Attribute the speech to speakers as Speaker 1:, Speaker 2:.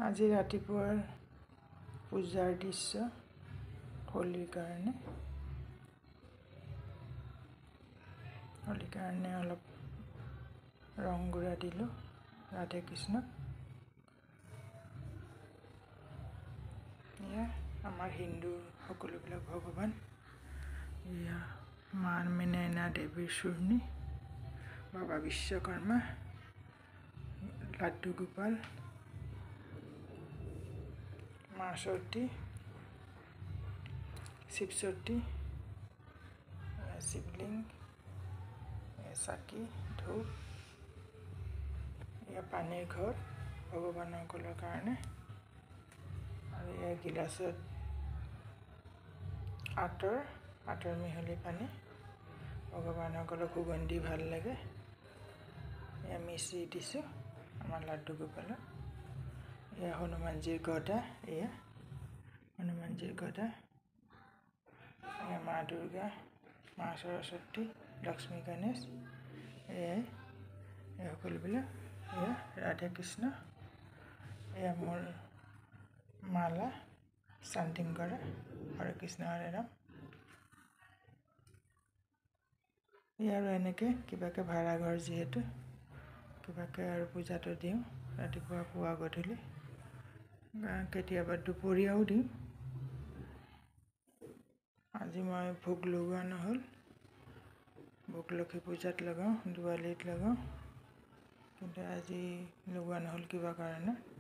Speaker 1: আজি ৰাতিপুৱাৰ পূজাৰ দৃশ্য হোলীৰ কাৰণে অলপ ৰং গুড়া দিলোঁ ৰাধে কৃষ্ণক। এয়া আমাৰ হিন্দু সকলোবিলাক ভগৱান। এয়া মা মৃণালিনী দেৱীৰ চূৰ্ণী, বাবা বিশ্বকৰ্মা, লাড্ডু গোপাল, মা সতী, শিৱ সতী, শিৱলিংগ, চাকি, ধূপ, এয়া পানীৰ ঘট ভগৱানসকলৰ কাৰণে। আৰু এয়া গিলাচত আঁতৰ মিহলি পানী, ভগৱানসকলৰ সুগন্ধি ভাল লাগে। এয়া মিশ্ৰি দিছোঁ আমাৰ লাড্ডু গোপালক। এয়া হনুমানজীৰ গদা, এয়া হনুমানজীৰ গদা। এয়া মা দুৰ্গা, মা সৰস্বতী, লক্ষ্মী গণেশ, এয়াই এই সকলোবিলাক। এয়া ৰাধে কৃষ্ণ, এয়া মোৰ মালা চান্টিং কৰা, হৰে কৃষ্ণ হৰে ৰাম। এয়া আৰু এনেকৈ কিবাকৈ ভাড়া ঘৰ যিহেতু কিবাকৈ আৰু পূজাটো দিওঁ, ৰাতিপুৱা পুৱা গধূলি, কেতিয়াবা দুপৰীয়াও দিওঁ। আজি মই ভোগ লগোৱা নহ'ল, ভোগ লক্ষী পূজাত লগাওঁ, দিৱালীত লগাওঁ, কিন্তু আজি লগোৱা নহ'ল কিবা কাৰণত।